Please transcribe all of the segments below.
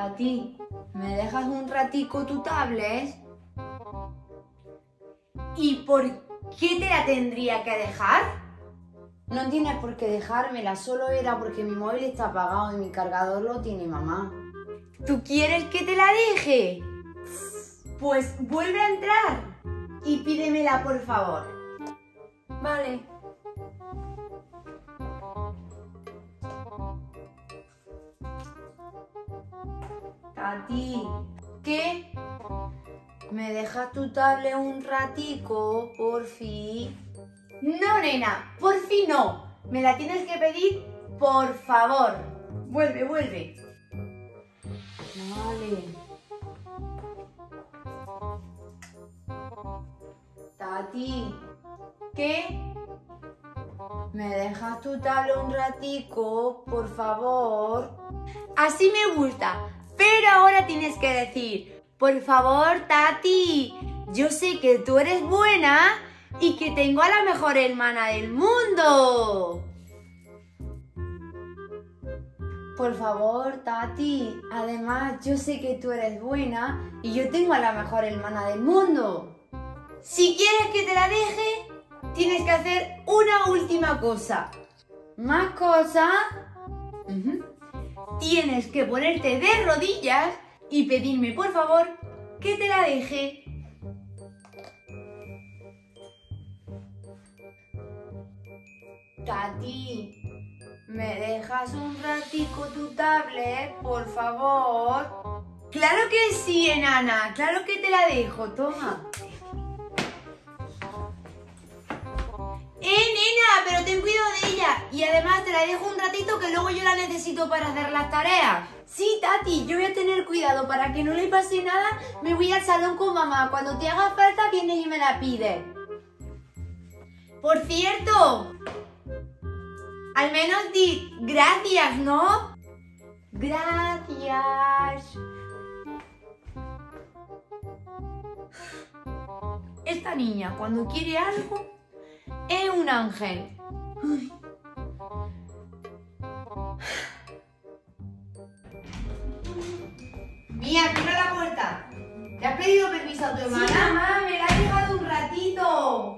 Tati, ¿me dejas un ratico tu tablet? ¿Y por qué te la tendría que dejar? No tienes por qué dejármela, solo era porque mi móvil está apagado y mi cargador lo tiene mamá. ¿Tú quieres que te la deje? Pues vuelve a entrar y pídemela, por favor. Vale. Tati, ¿qué? ¿Me dejas tu tablet un ratico, por fin? No, nena, por fin no. Me la tienes que pedir, por favor. Vuelve, vuelve. Vale. Tati, ¿qué? ¿Me dejas tu tablet un ratico, por favor? Así me gusta, pero ahora tienes que decir, por favor, Tati, yo sé que tú eres buena y que tengo a la mejor hermana del mundo. Por favor, Tati, además yo sé que tú eres buena y yo tengo a la mejor hermana del mundo. Si quieres que te la deje, tienes que hacer una última cosa. ¿Más cosas? Tienes que ponerte de rodillas y pedirme, por favor, que te la deje. Tati, ¿me dejas un ratico tu tablet, por favor? Claro que sí, enana, claro que te la dejo, toma. Nena, pero ten cuidado de ella. Y además te la dejo un ratito que luego yo la necesito para hacer las tareas. Sí, Tati, yo voy a tener cuidado para que no le pase nada. Me voy al salón con mamá. Cuando te haga falta vienes y me la pides. Por cierto, al menos di gracias, ¿no? Gracias. Esta niña, cuando quiere algo, es un ángel. Ay. Mía, cierra la puerta. ¿Te has pedido permiso a tu hermana? Sí, mamá, me la he dejado un ratito.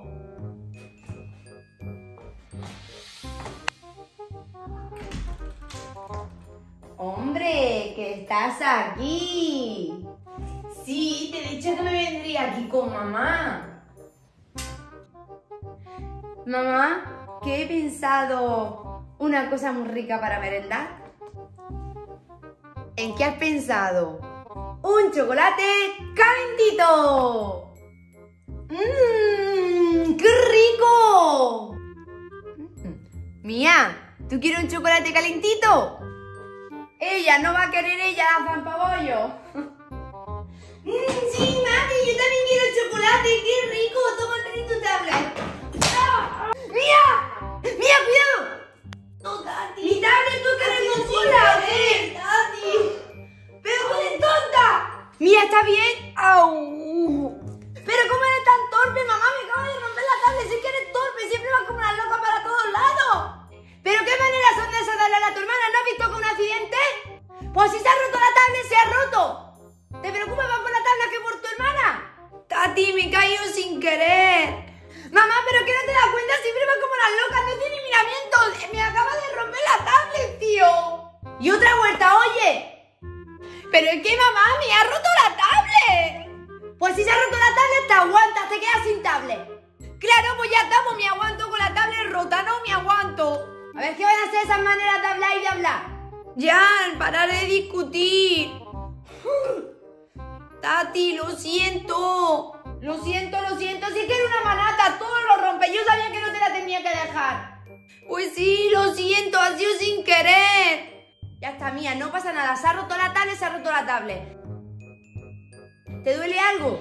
Hombre, que estás aquí. Sí, te he dicho que me vendría aquí con mamá. Mamá, que he pensado una cosa muy rica para merendar. ¿En qué has pensado? ¡Un chocolate calentito! ¡Qué rico! Mía, ¿tú quieres un chocolate calentito? Ella no va a querer ella la zampabollo. Sí, mami, yo también quiero chocolate, qué rico. Tómate en tu tablet. ¡Mía! ¡Mía, cuidado! No, Tati. ¡Mi tablet, tú que eres chocolate! ¡Tati! ¡Pero tú eres tonta! ¡Mía, está bien! ¡Au! ¿Pero cómo eres tan torpe, mamá? Me acabo de romper la tablet. Sí que eres torpe, siempre vas como una loca para todos lados. ¿Pero qué maneras son de esas de darle a tu hermana? ¿No has visto que un accidente? Pues si se ha roto la tablet, se ha roto. ¿Te preocupas más por la tablet que por tu hermana? Tati, me he caído sin querer. Mamá, ¿pero qué no te das cuenta? Siempre vas como una loca, no tiene miramiento. Me acaba de romper la tablet, tío. Y otra vuelta, oye. Pero es que mamá, me ha roto la tablet. Pues si se ha roto la tablet, te aguantas, te quedas sin tablet. Claro, pues ya estamos, me aguanto con la tablet rota, no me aguanto. A ver, ¿qué van a hacer esas maneras de hablar y de hablar? Jan, parar de discutir. Tati, lo siento. Lo siento, si es que era una manata, todo lo rompe. Yo sabía que no te la tenía que dejar. Pues sí, lo siento, ha sido sin querer. Ya está, Mía, no pasa nada. Se ha roto la tablet, se ha roto la tablet. ¿Te duele algo?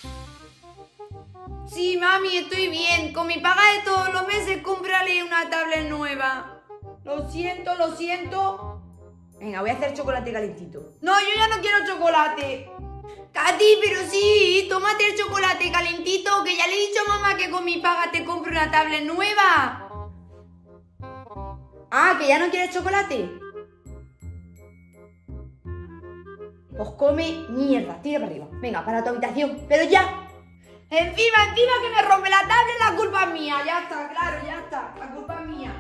Sí, mami, estoy bien. Con mi paga de todos los meses, cómprale una tablet nueva. Lo siento. Venga, voy a hacer chocolate calentito. No, yo ya no quiero chocolate. Tati, pero sí, tómate el chocolate calentito, que ya le he dicho a mamá que con mi paga te compro una tablet nueva. Ah, ¿que ya no quieres chocolate? pues come mierda. Tira para arriba. Venga, para tu habitación. Pero ya. Encima que me rompe la tablet, la culpa es mía. Ya está, claro, ya está. La culpa es mía.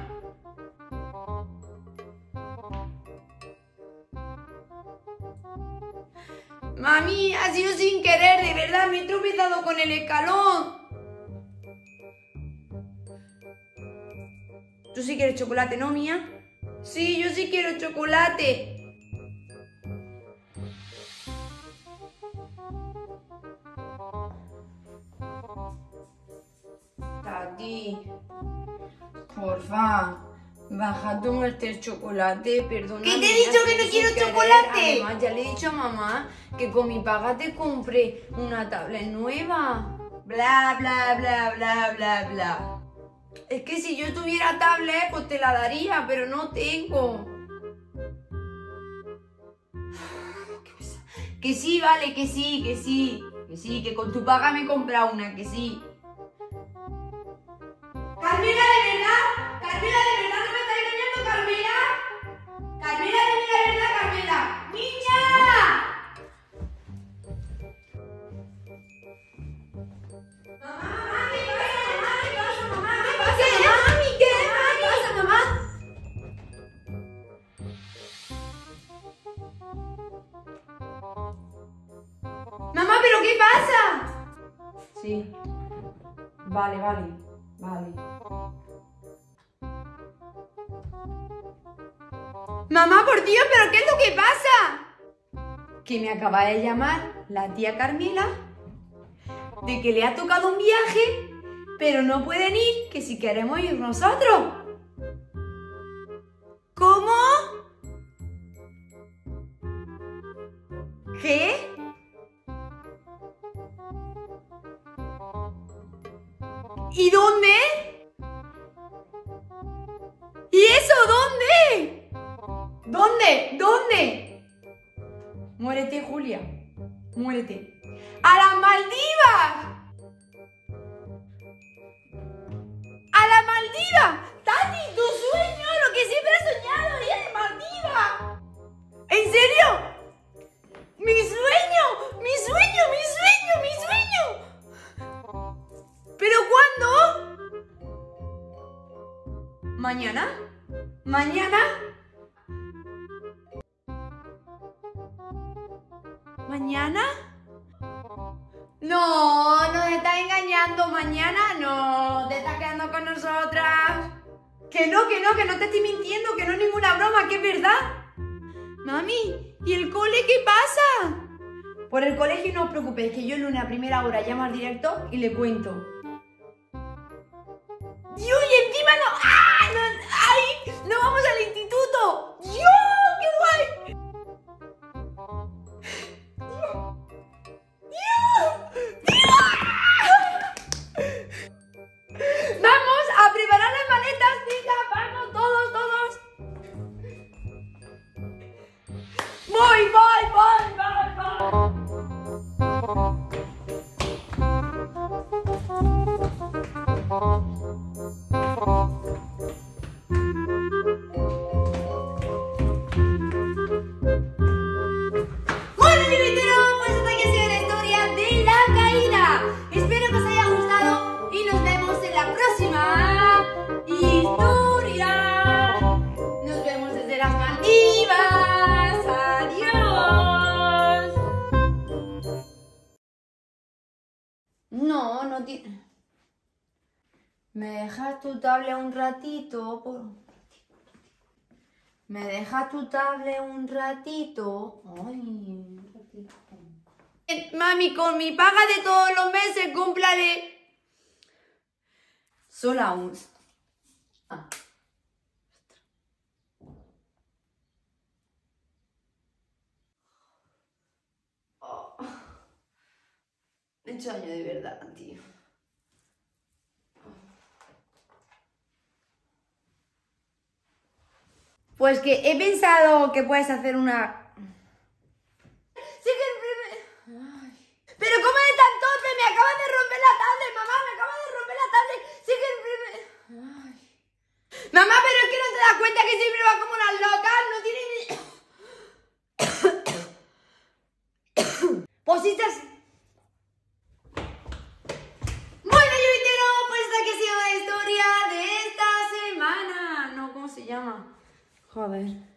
Mami, ha sido sin querer, de verdad, me he tropezado con el escalón. ¿Tú sí quieres chocolate, no, Mía? Sí, yo sí quiero chocolate. Tati, porfa, baja a tomarte el chocolate, perdona. ¿Qué te he dicho que no quiero chocolate? Además, ya le he dicho a mamá que con mi paga te compré una tablet nueva. Bla, bla, bla, bla, bla, bla. Es que si yo tuviera tablet, pues te la daría, pero no tengo. Que sí, vale, que sí, que sí. Que sí, que con tu paga me he comprado una, que sí. Carmela, ¿de verdad? Carmela, ¿de verdad no me estás engañando, Carmela? Carmela, de verdad, Carmela. ¡Niña! Mamá, ¿qué pasa? Mamá, ¿qué pasa? ¿Qué pasa, mamá? Mamá, ¿pero qué pasa? Sí. Vale. Mamá, por Dios, ¿pero qué es lo que pasa? Que me acaba de llamar la tía Carmela de que le ha tocado un viaje, pero no pueden ir, que si queremos ir nosotros. ¿Cómo? ¿Qué? ¿Y dónde? ¿Y eso dónde? ¿Dónde? Muérete, Julia. Muérete. ¡A las Maldivas! ¡A las Maldivas! ¡Tati, tu sueño! Lo que siempre he soñado, ir de Maldivas. ¿En serio? ¡Mi sueño! ¡Mi sueño! ¡Mi sueño! ¡Mi sueño! ¿Pero cuándo? ¿Mañana? ¿Mañana? ¿Mañana? No, nos estás engañando. Mañana no, te estás quedando con nosotras. Que no te estoy mintiendo, que no es ninguna broma, que es verdad. Mami, ¿y el cole qué pasa? Por el colegio no os preocupéis, que yo el lunes a primera hora llamo al director y le cuento. ¡Dios! Y encima no... ¡Ah! No, ¡ay! ¡No vamos al instituto! ¡Dios! ¡Qué guay! Vamos a preparar las maletas, venga, vamos, todos. Voy. Bueno, divertido, pues hasta aquí ha sido la historia de la caída. Espero que os haya gustado y nos vemos en la próxima historia. Nos vemos desde las Maldivas. Adiós. No tiene... ¿Me dejas tu tablet un ratito? ¿Me dejas tu tablet un ratito? Ay, un ratito. Mami, con mi paga de todos los meses, cómprale. Solo aún. Me he hecho daño de verdad, tío. Pues que he pensado que puedes hacer una... Sí que... Ay. Pero ¿cómo es tan torpe? Me acabas de romper la tablet, mamá, me acabas de romper la tablet. Sí que... Ay. Mamá, pero es que no te das cuenta que siempre va como una loca, no tiene ni... cositas. Bueno, youtubero, pues esta que ha sido la historia de esta semana. No, ¿cómo se llama? Joder.